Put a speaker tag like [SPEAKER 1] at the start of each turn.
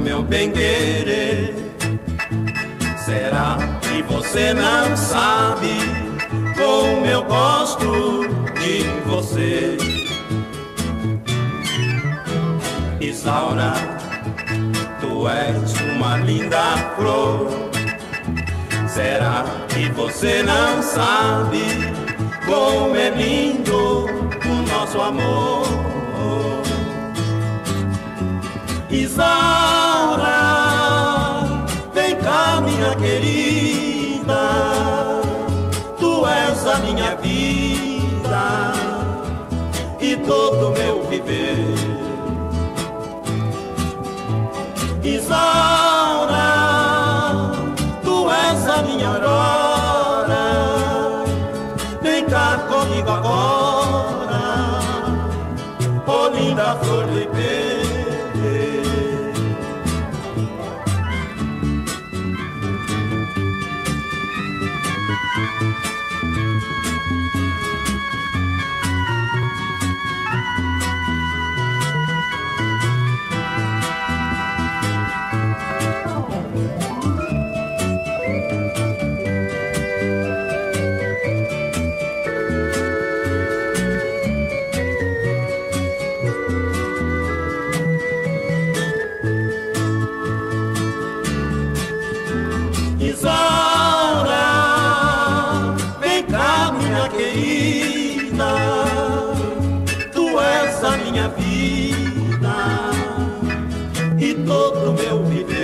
[SPEAKER 1] meu bem-querer. Será que você não sabe como eu gosto de você? Isaura, tu és uma linda flor. Será que você não sabe como é lindo o nosso amor? Isaura, vem cá, minha querida, tu és a minha vida e todo meu viver. Isaura, tu és a minha aurora, vem cá comigo agora, oh linda flor do Ipê. Isaura, vem cá, minha querida, tu és a minha vida e todo meu viver.